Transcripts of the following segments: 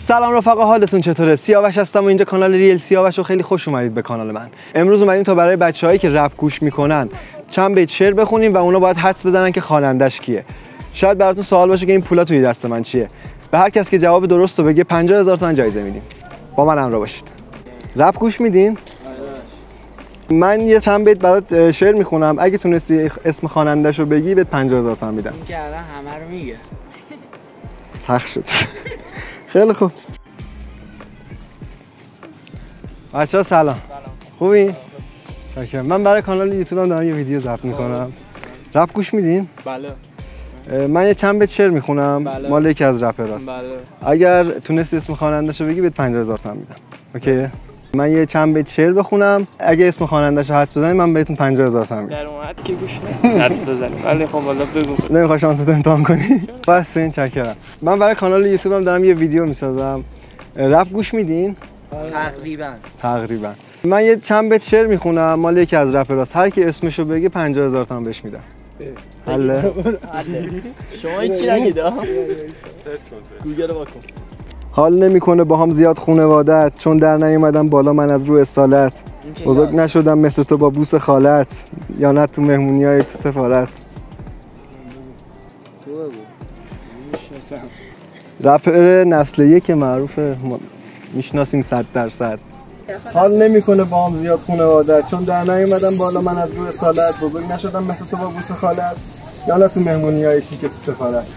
سلام رفقا، حالتون چطوره؟ سیاوش هستم و اینجا کانال ریل سیاوش و خیلی خوش اومدید به کانال من. امروز اومدیم تا برای بچه‌هایی که رپ گوش میکنن چند بیت شعر بخونیم و اونا باید حدس بزنن که خوانندش کیه. شاید براتون سوال باشه که این پولا توی دست من چیه. به هر کس که جواب درست رو بگه 50000 تومان جایزه میدیم. با من همراه باشید. رپ گوش میدین؟ من یه چند بیت برات شعر میخونم، اگه تونستی اسم خواننده‌شو بگی بهت 50000 تومان میدم. این که الان همه رو میگه. سخت شد. خیلی خوب. بچه‌ها سلام. خوبی؟ شکرم. من برای کانال یوتیوبم دارم یه ویدیو ضبط میکنم. رپ گوش میدین؟ بله. من یه چند بیت شعر میخونم، بله. مال یکی از رپراست. بله. اگر تونستی اسم خواننده‌شو بگی بهت 50000 تومان میدم. اوکی؟ من یه چند بیت شعر بخونم، اگه اسم خواننده‌شو حدس بزنید من بهتون 50000 تومان میدم. در اومد که گوش نه. حدس بزنیم. ولی خب حالا بگو. نمیخوای شانست امتحان کنی؟ بس این چکرم. من برای کانال یوتیوبم دارم یه ویدیو میسازم. رپ گوش میدین؟ تقریبا. من یه چند بیت شعر میخونم، مال یکی از رپراست. هر کی اسمشو بگه 50000 تومان بهش میدم. حله؟ شما این چی نگید ها؟ گوگل رو واکن. حال نمیکنه با هم زیاد خونوادت، چون در نیومدم بالا من از رو اصالت. بزرگ نشدم مثل تو با بوس خالت، یا نه تو مهمونیای تو سفارت. رپر نسل یک معروفه، میشناسین 100%. حال نمیکنه با هم زیاد خونوادت، چون در نیومدم بالا من از رو اصالت. بزرگ نشدم مثل تو با بوس خالت، یا نه تو مهمونیای شیک تو سفارت.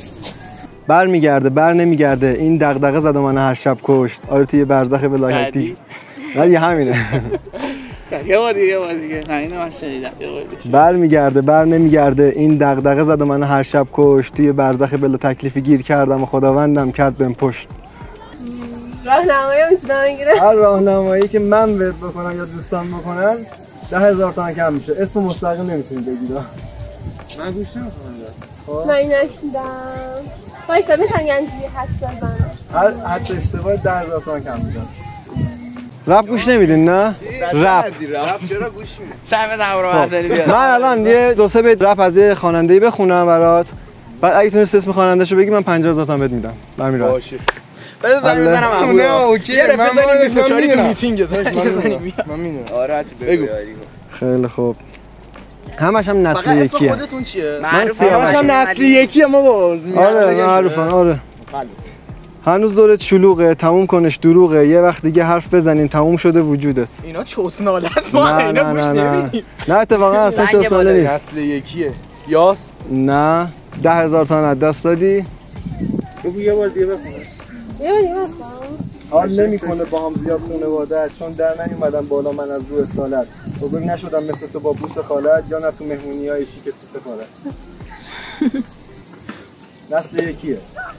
بر نمیگرده این دغدغه زد و من هر شب کشت. آره توی برزخ ولایتی. نه یه همینه. یه بار دیگه. نه اینو من شنیدم. بر نمیگرده این دغدغه زد و من هر شب کشت. توی برزخ بلا تکلیفی گیر کردم و خداوندم کرد بهم پشت. راهنمایی میتونم بگیرم؟ هر راهنمایی که من بهت بکنم یا دوستان بکنن 10000 تومان کم میشه. اسم مستقیم نمیتونید بگید. من گوش نمیکنم. من نشیدم. وایسا بتونم یه اینجوری حدس بزنم. هر حدس اشتباه 10000 تومان کم میشه. رپ گوش نمیدین نه؟ رپ چرا گوش میدین؟ سهم رو برداری بیار. من الان یه دو سه بیت رپ از یه خواننده‌ای بخونم برات. بعد اگه تونستی اسم خواننده‌شو بگی من 50000 تومان بهت میدم. برمی راحت. باشه. بذار زنگ بزنم ابو. نه اوکی. من بزنیم 24 تو میتینگ من میدونم. آره بگو. خیلی خوب. همش هم نسل یکیه. اسم خودتون چیه؟ همش هم نسل یکیه ما با. آره معروفن. آره. هنوز دورت شلوغه، تموم کنش دروغه. یه وقت دیگه حرف بزنین تموم شده وجودت. اینا چوسناله است. ما اینا گوش نمیدیم. نه اتفاقا اصلا چوسناله نیست. نسل یکیه. یاس. نه 10000 تومان از دست دادی. بگو یه بار دیگه بخون. حال نمیکنه با هم زیاد خونوادت، چون در نیومدم بالا من از رو اصالت. بزرگ نشدم مثل تو با بوس خالت، یا نه تو مهمونیای شیک تو سفارت. نسل یکیه.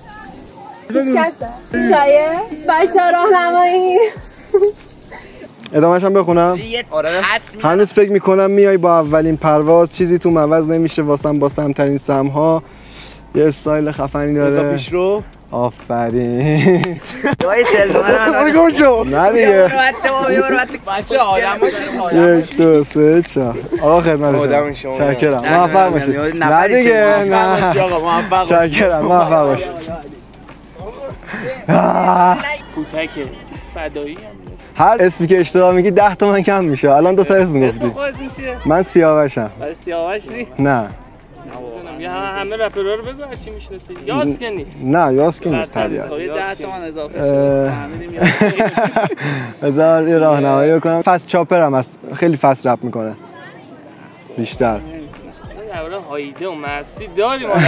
شاید بچه راهنمایی. ادامه‌ش هم بخونم. هنوز فکر میکنم میای با اولین پرواز، چیزی تو عوض نمیشه واسم با سمترین سمها. یه استایل خفنی داره. پیشرو. آفرین. جای تلفن گم شو. نه دیگه. بچه آدم‌ها 1 2 3 4. آقا خدمت شما. شکرم. موفق باشید. نه دیگه. نه. شکرم. موفق باشید. کوتک فدایی هم هر اسمی که اشتباه میگی 10 تومن کم میشه. الان دو تا اسم گفتی. من سیاوشم. برای سیاوش نیست؟ نه. یا همه رپرها رو بگو هرچی میشناسی. یاس که نیست. نه یاس که نیست طبیعت. 10 تومن اضافه شد. فهمیدیم یاس. بذار یه راهنمایی بکنم. فست چاپر هم هست. خیلی فست رپ میکنه. بیشتر. درباره هایده و مرسی داریم ما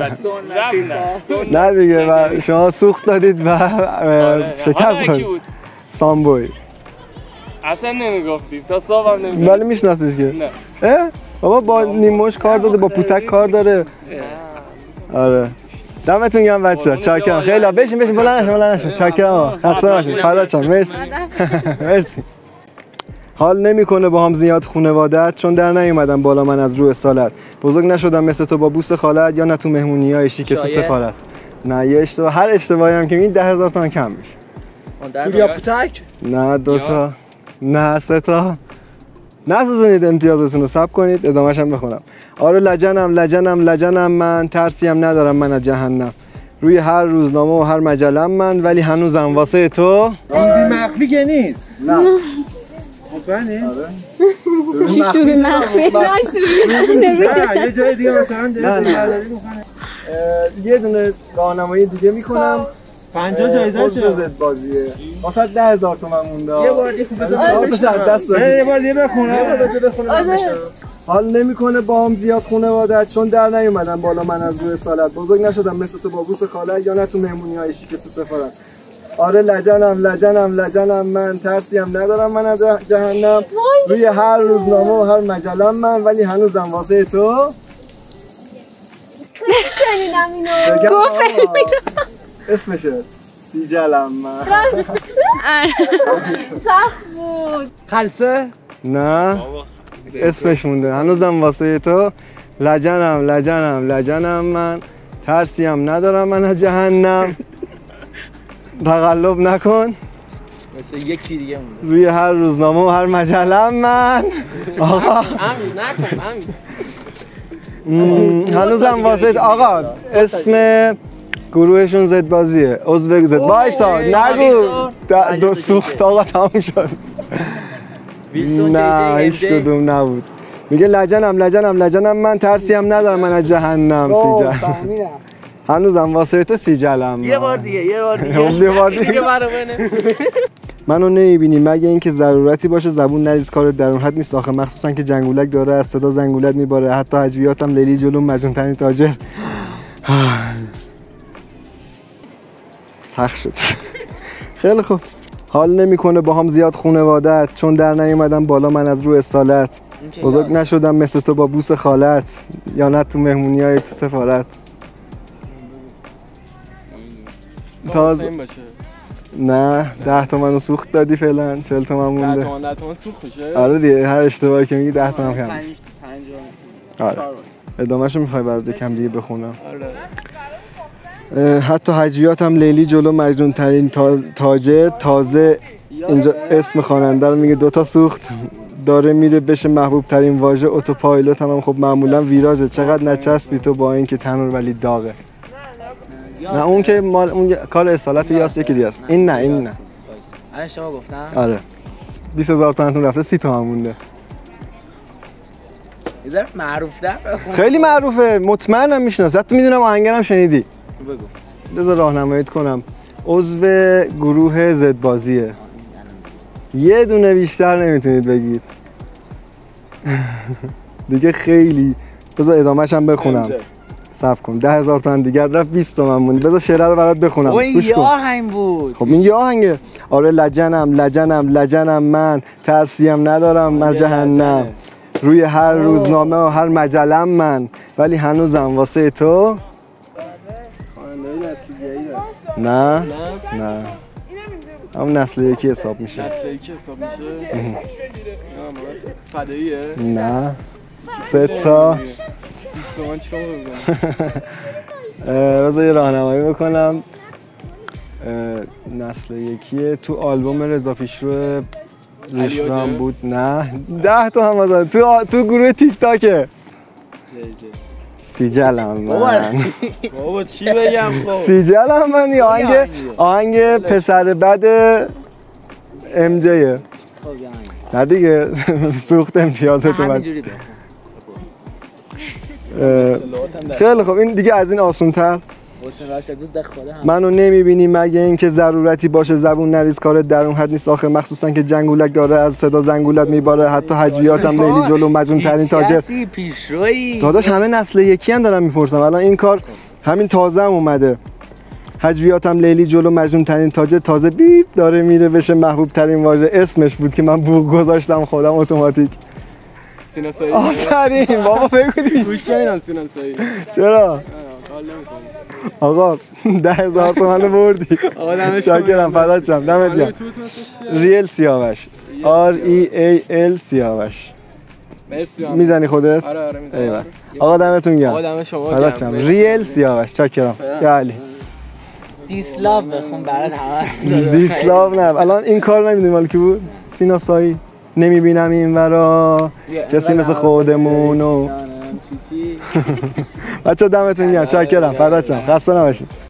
نه دیگه و شما سوخت دادید و شکست کنید. سامبوی. اصلا نمیگفتیم تا صاحبم نمیگفتیم. ولی میشناسیش که؟ نه. بابا با نیموش کار داده، با پوتک کار داره. آره. دمتون گرم بچه‌ها. چاکرم. خیلی بشین بلند نشین. چاکرم. خسته نباشید. فداتون. مرسی. مرسی. حال نمیکنه با هم زیاد خونوادت، چون در نیومدم بالا من از رو اصالت. بزرگ نشدم مثل تو با بوس خالت، یا نه تو مهمونیای شیک تو سفارت. نه یه اشتباه، هر اشتباهی هم که میگی 10000 تومان کم میشه. پوریا پوتک؟ نه 2 تا. نه 3 تا. نسوزونید امتیازتون رو، صبر کنید ادامه‌ش هم بخونم. آره لجنم من، ترسی هم ندارم من از جهنم. روی هر روزنامه و هر مجله من ولی هنوزم واسه تو بی مخفی که نیست. نه مطمئنی؟ چیش تو بی مخفی؟ نه یه جای دیگه مثلا یه دونه راهنمایی دیگه میکنم 50 جایزه شد زد بازیه واسه 10,000 تومن مونده یه بار دیگه یه بار دیگه بخونم حال نمیکنه با هم زیاد خانواده چون در نیومدن بالا من از روی سالت بزرگ نشدم مثل تو با بوس خاله یا نه تو مهمونی های شیک تو سفارت آره لجنم من ترسی هم ندارم من از جهنم روی هر روزنامه و هر مجله من ولی هنوزم واسه تو شنیدم اینو گفت اسمشه سیجلم من سخت بود خلصه؟ نه اسمش مونده هنوزم واسه تو لجنم من ترسی هم ندارم من از جهنم تقلب نکن مثل یکی دیگه مونده روی هر روزنامه و هر مجله من آقا هنوزم واسه آقا اسم گروهشون زد بازیه عضو زد وایسا نگو دو سوخت آقا تموم شد نه هیچ کدوم نبود میگه لجنم من ترسی هم ندارم من از جهنم سیجل هنوزم واسه تو سیجلم یه بار دیگه منو نمیبینی مگه اینکه ضرورتی باشه زبون نریز کار درون حد نیست آخه مخصوصا که جنگولک داره از صدا زنگولت میباره حتی هجویاتم لیلی جلو مجنون ترین تاجر سخت شد خیلی خوب حال نمیکنه با هم زیاد خونوادت چون در نیومدم بالا من از روی اصالت بزرگ نشدم مثل تو با بوس خالت یا نه تو مهمونی های تو سفارت تازه نه 10 تومن سوخت دادی فعلا 40 تومن مونده 10 تومن سوخت میشه آره دیگه هر اشتباهی که میگی 10 تومن کم آره ادامه‌شو میخوای برات کم دیگه بخونم حتی هجویاتم لیلی جلو مجنون ترین تاجر تازه اینجا اسم خواننده رو میگه 2 تا سوخت داره میره بشه محبوب ترین واژه اتوپایلوت هم خب معمولا ویراژه چقدر نچسبی تو با این که تنور ولی داغه نه اون که مال اون کار اصالت یاس یکی دیگه است این نه الان شما گفتم آره 20,000 تومنتون رفته 30 تومن مونده یه معروف ده خیلی معروفه مطمئنم میشناسی حتی میدونم آهنگرم شنیدی بگو بذار راهنماییت کنم عضو گروه زد بازیه یه دونه بیشتر نمیتونید بگید دیگه خیلی بذار ادامه‌ش هم بخونم صبر کن 10,000 تومن دیگه رفت 20 تومن موند بذار شعر رو برات بخونم گوش کن این آهنگ بود خب این یه آهنگه آره لجنم من ترسیم ندارم از جهنم روی هر روزنامه و هر مجله من ولی هنوزم واسه تو نه همون نسل یکی حساب میشه فداییه؟ نه 3 تا 20 تومن چیکار بکنم بذار یه راهنمایی بکنم نسل یکیه تو آلبوم رضا پیشرو رشتم بود نه 10 تا هم بزن تو گروه تیک تاکه سیجلم من بابا چی بگم خب سیجلم من یه آهنگ پسر بد ام جیه نه دیگه سوخت امتیازت اومد خیلی خوب این دیگه از این آسون‌تر منو نمیبینی مگه اینکه ضرورتی باشه زبون نریز کار درون حد نیست آخه مخصوصا که جنگولک داره از صدا زنگولت میباره حتی هجویاتم لیلی جلو مجنون ترین تاجر داداش همه نسل یکی ان دارم میپرسم الان این کار همین تازه هم اومده هجویاتم لیلی جلو مجنون ترین تاجر تازه بیپ داره میره بشه محبوب ترین واژه اسمش بود که من بوق گذاشتم خودم اتوماتیک سینا سایی آفرین بابا بگو دیگه گوش نمیدم سینا سایی چرا آقا 10,000 تومن بردی آقا دمش شاکرم فدات شم دمت گرم ریل سیاوش REAL سیاوش مرسی میزنی خودت آره میزنم آقا دمتون گرم آقا دم شما فدات شم ریل سیاوش شاکرم علی دیسلاو بخون برات همه دیسلاو نه الان این کار نمیدونی مال کی بود سینا سایی نمیبینم این ورا کسی مثل خودمونو بچه دمتون گرم چاکرم فدات شم خسته نباشید